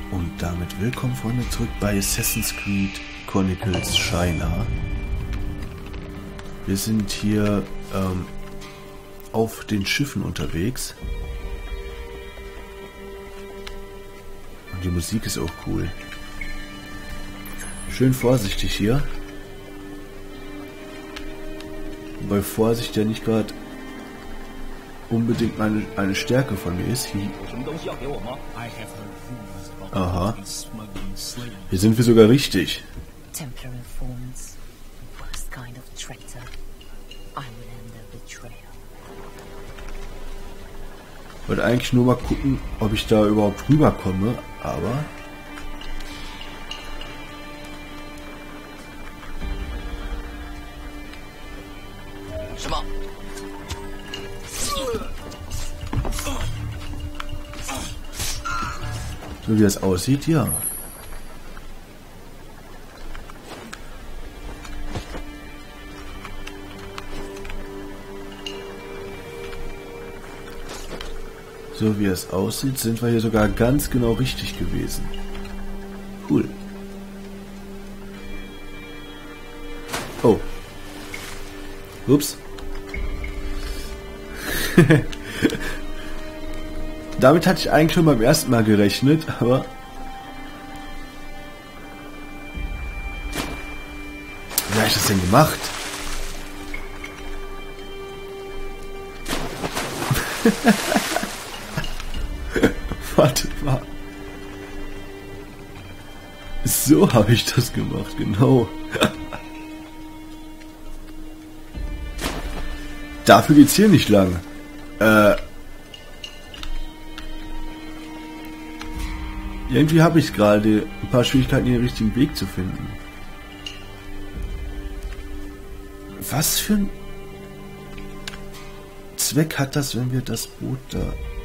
Und damit willkommen, Freunde, zurück bei Assassin's Creed Chronicles China. Wir sind hier auf den Schiffen unterwegs. Und die Musik ist auch cool. Schön vorsichtig hier. Wobei Vorsicht ja nicht gerade unbedingt eine Stärke von mir ist. Aha. Hier sind wir sogar richtig. Ich wollte eigentlich nur mal gucken, ob ich da überhaupt rüberkomme, aber... So wie das aussieht, ja. So wie es aussieht, sind wir hier sogar ganz genau richtig gewesen. Cool. Oh. Ups. Damit hatte ich eigentlich schon beim ersten Mal gerechnet, aber... Wie habe ich das denn gemacht? Warte mal. So habe ich das gemacht, genau. Dafür geht's hier nicht lang. Irgendwie habe ich gerade ein paar Schwierigkeiten, den richtigen Weg zu finden. Was für ein Zweck hat das, wenn wir das Boot da...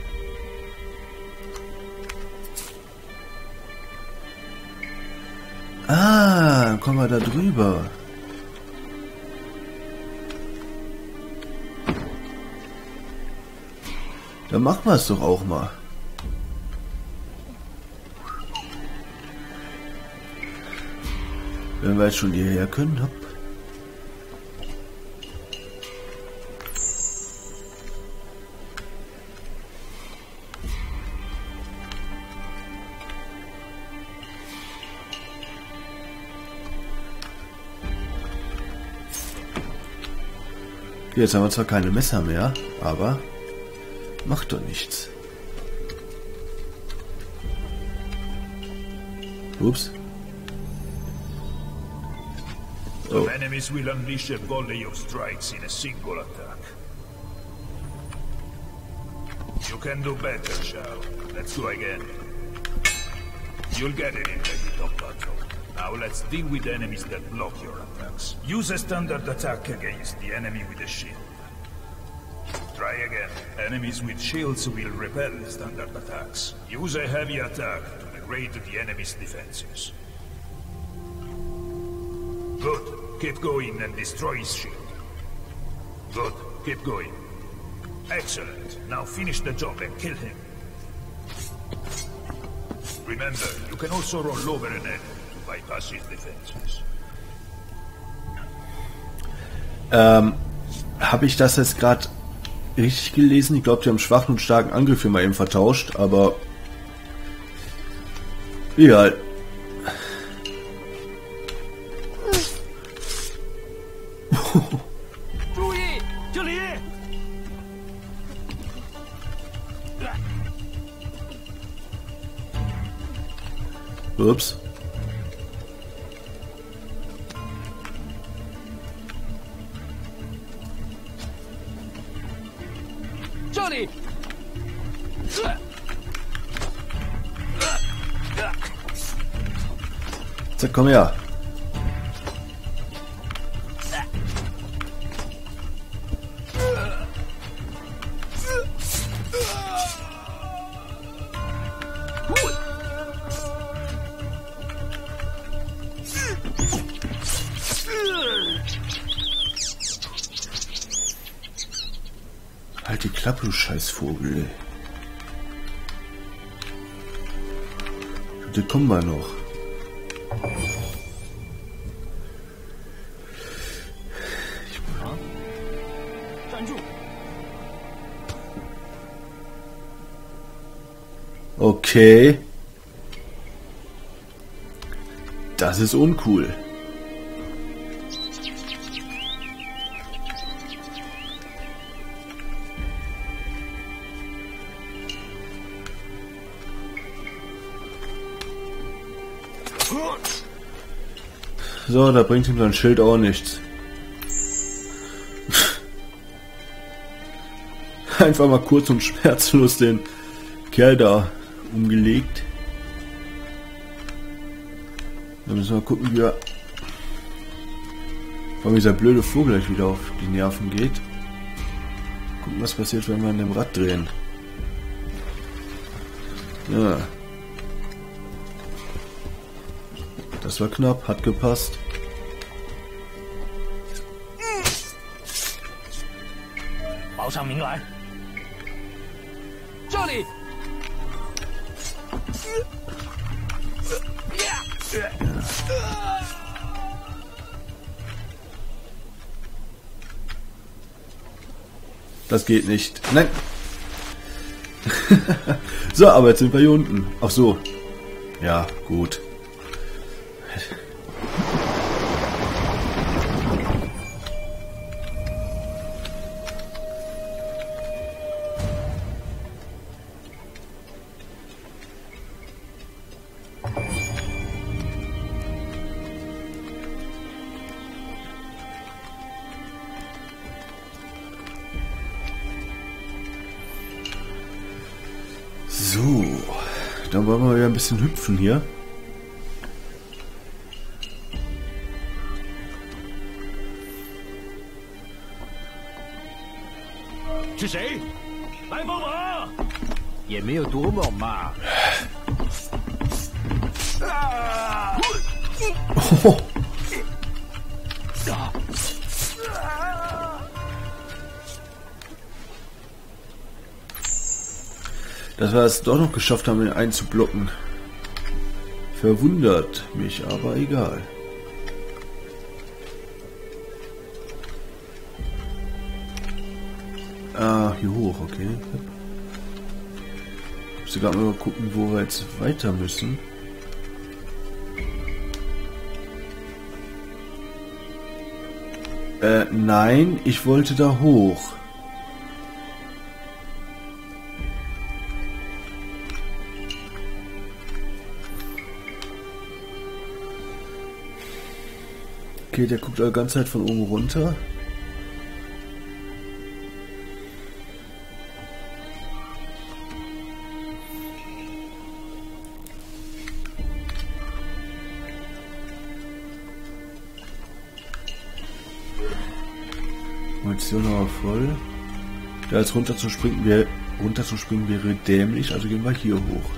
Ah, dann kommen wir da drüber. Dann machen wir es doch auch mal. Wenn wir jetzt schon hierher können, hopp. Okay, jetzt haben wir zwar keine Messer mehr, aber macht doch nichts. Ups. Oh. The enemies will unleash a volley of strikes in a single attack. You can do better, Shao. Let's go again. You'll get it in the heat of battle. Now let's deal with enemies that block your attacks. Use a standard attack against the enemy with a shield. Try again. Enemies with shields will repel standard attacks. Use a heavy attack to degrade the enemy's defenses. Good. Keep going and destroy his shield. Good. Keep going. Excellent. Now finish the job and kill him. Remember, you can also roll over an enemy to bypass his defenses. Habe ich das jetzt gerade richtig gelesen? Ich glaube, die haben schwachen und starken Angriff immer eben vertauscht, aber egal. Ups. Johnny! Zack, komm her. Halt die Klappe, du Scheißvogel. Das kommen wir noch. Okay. Das ist uncool. So, da bringt ihm sein Schild auch nichts. Einfach mal kurz und schmerzlos den Kerl da umgelegt. Dann müssen wir gucken, wie er... Warum dieser blöde Vogel gleich wieder auf die Nerven geht. Gucken, was passiert, wenn wir an dem Rad drehen. Ja. Das war knapp, hat gepasst. Das geht nicht. Nein. So, aber jetzt sind wir hier unten. Ach so. Ja, gut. So, dann wollen wir wieder ein bisschen hüpfen hier. Oh. Dass wir es doch noch geschafft haben, ihn einzublocken. Verwundert mich, aber egal. Ah, hier hoch, okay. Ich muss sogar mal gucken, wo wir jetzt weiter müssen. Nein, ich wollte da hoch. Okay, der guckt die ganze Zeit von oben runter. Munition aber voll. Ja, als runterzuspringen wäre dämlich, also gehen wir hier hoch.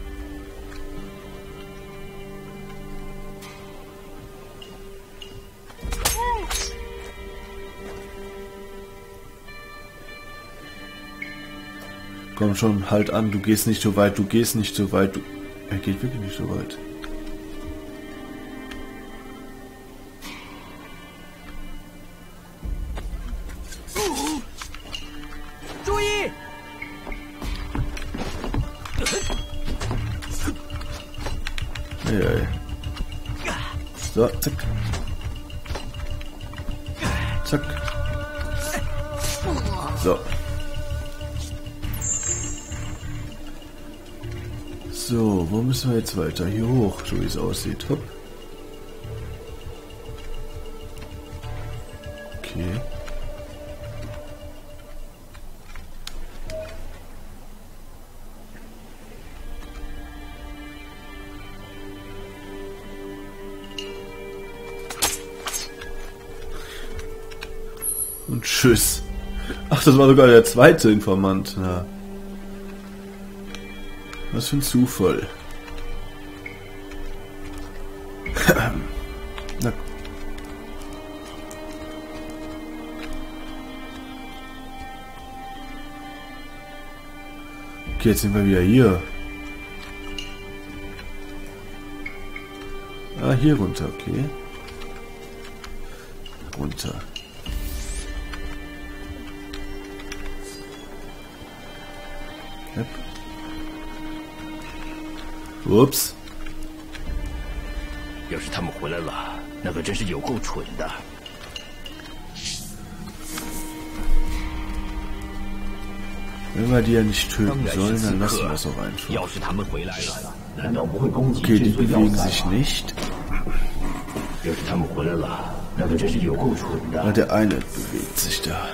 Komm schon, halt an, du gehst nicht so weit, du gehst nicht so weit. Er geht wirklich nicht so weit. Hey. So, zack. Zack. So. So, wo müssen wir jetzt weiter? Hier hoch, so wie es aussieht. Hopp. Okay. Und tschüss. Ach, das war sogar der zweite Informant. Ja. Was für ein Zufall. Na. Okay, jetzt sind wir wieder hier. Ah, hier runter, okay. Runter. Yep. Ups. 要是他们回来了，那可真是有够蠢的。 Wenn wir die ja nicht töten sollen, dann lassen wir das auch einfach. 要是他们回来了，难道不会攻击 Okay, 这 die 座要 bewegen 塞 sich 吗？ nicht. 要是他们回来了，那可真是有够蠢 Ah, 的。 der eine bewegt sich da.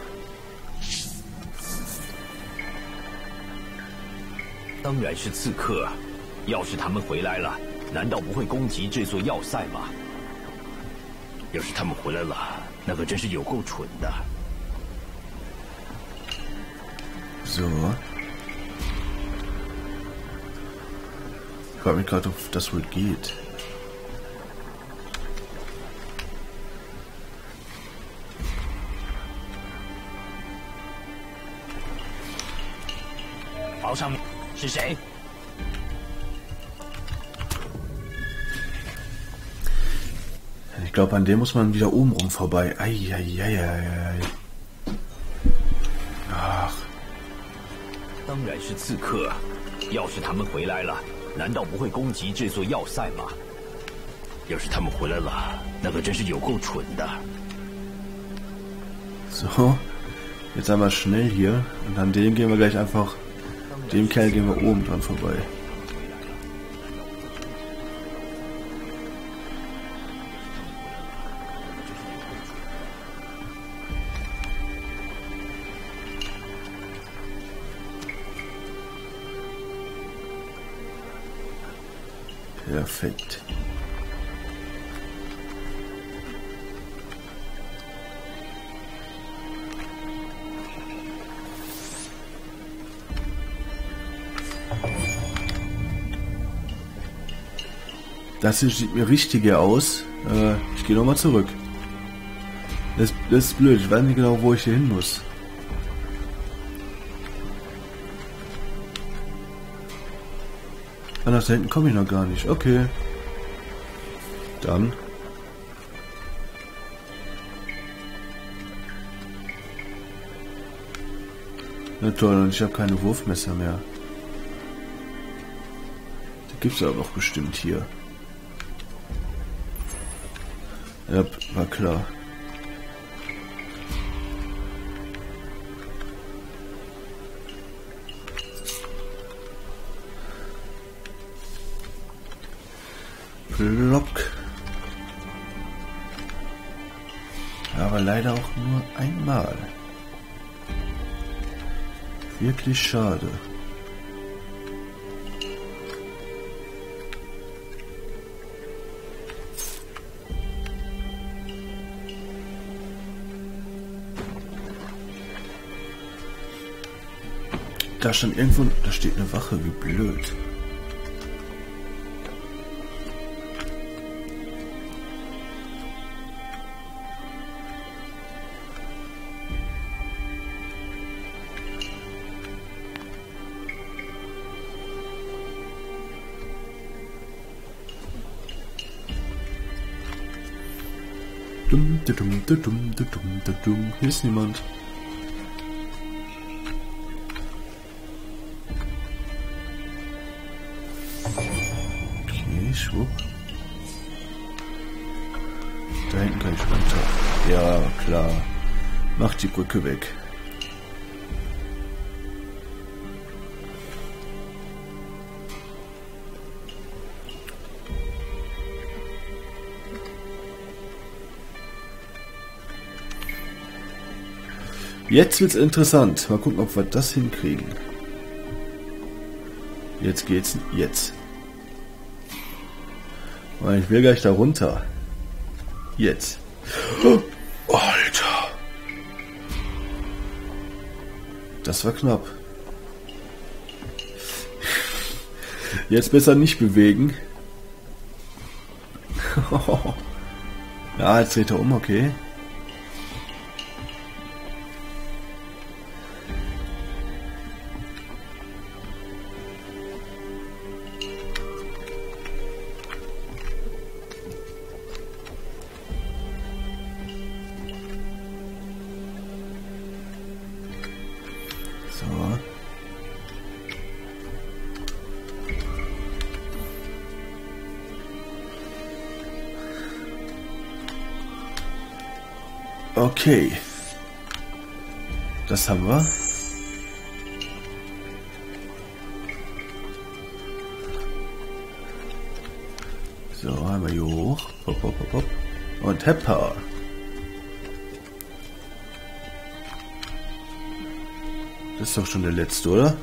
当然是刺客。要是他们回来了，难道不会攻击这座要塞吗？要是他们回来了，那可真是有够蠢的。 So. Ich frage mich gerade, ob das wohl geht. Ich glaube, an dem muss man wieder oben rum vorbei. Eieieiei. Ach. 当然是刺客。要是他们回来了，难道不会攻击这座要塞吗？要是他们回来了，那可真是有够蠢的。 So. Jetzt einmal schnell hier. Und an dem gehen wir gleich einfach... Dem Kerl gehen wir oben dran vorbei. Perfekt. Das hier sieht mir richtiger aus. Ich gehe nochmal zurück. Das ist blöd. Ich weiß nicht genau, wo ich hier hin muss. Ah, nach da hinten komme ich noch gar nicht. Okay. Dann. Na toll, und ich habe keine Wurfmesser mehr. Die gibt es aber doch bestimmt hier. Ja, war klar. Block. Aber leider auch nur einmal. Wirklich schade. Da stand irgendwo, da steht eine Wache, wie blöd. Hier ist niemand. Okay, schwupp. Da hinten kann ich runter. Ja, klar. Mach die Brücke weg. Jetzt wird's interessant. Mal gucken, ob wir das hinkriegen. Jetzt geht's. Jetzt. Weil ich will gleich da runter. Jetzt. Oh, Alter. Das war knapp. Jetzt besser nicht bewegen. Ja, jetzt dreht er um, okay. Okay. Das haben wir. So, einmal hier hoch. Hopp, hopp, hopp, hopp. Und Hepper. Das ist doch schon der letzte, oder?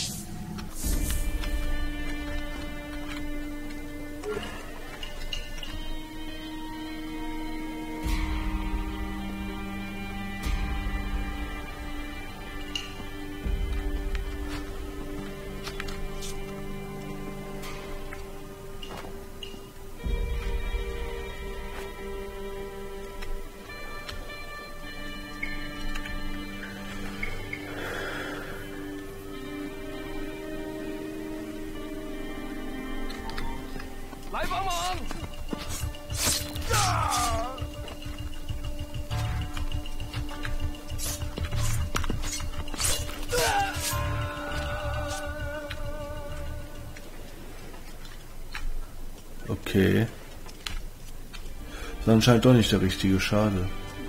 Okay. Das ist anscheinend doch nicht der richtige, schade.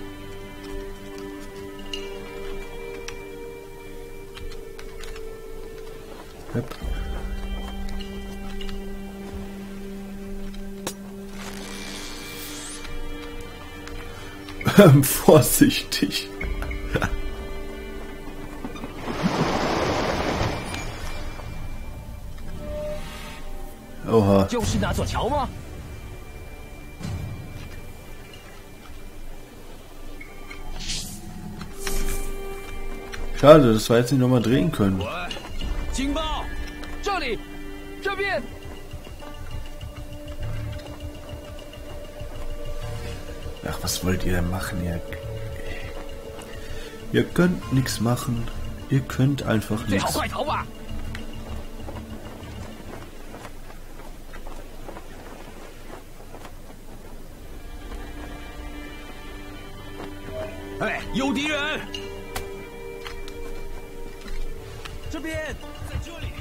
Yep. Vorsichtig. Oha. Schade, das war jetzt nicht nochmal drehen können. Ach, was wollt ihr denn machen? Ihr könnt nichts machen. Ihr könnt einfach nichts. Hey, 有敌人！这边，在这里。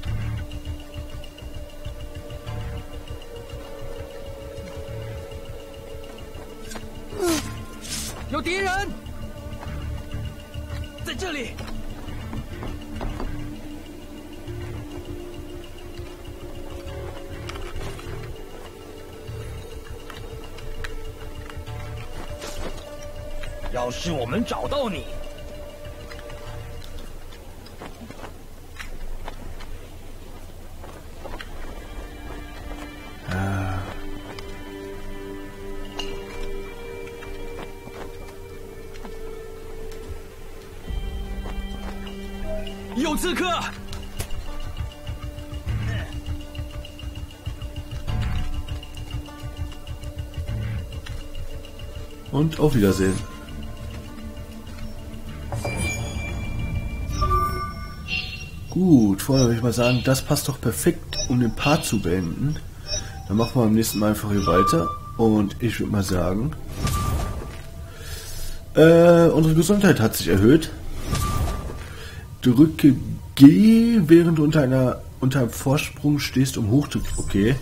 有敌人！在这里。要是我们找到你，有刺客。 Und auf Wiedersehen. Gut, vorher würde ich mal sagen, das passt doch perfekt, um den Part zu beenden. Dann machen wir beim nächsten Mal einfach hier weiter. Und ich würde mal sagen, unsere Gesundheit hat sich erhöht. Drücke G, während du unter einem Vorsprung stehst, um hoch zu... Okay.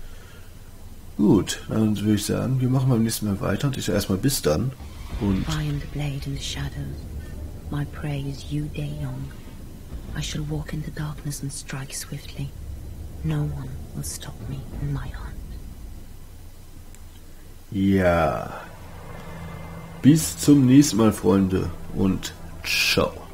Gut, dann würde ich sagen, wir machen beim nächsten Mal weiter. Und ich sage erstmal bis dann. Und... I shall walk in the darkness and strike swiftly. No one will stop me in my hunt. Ja. Bis zum nächsten Mal, Freunde. Und ciao.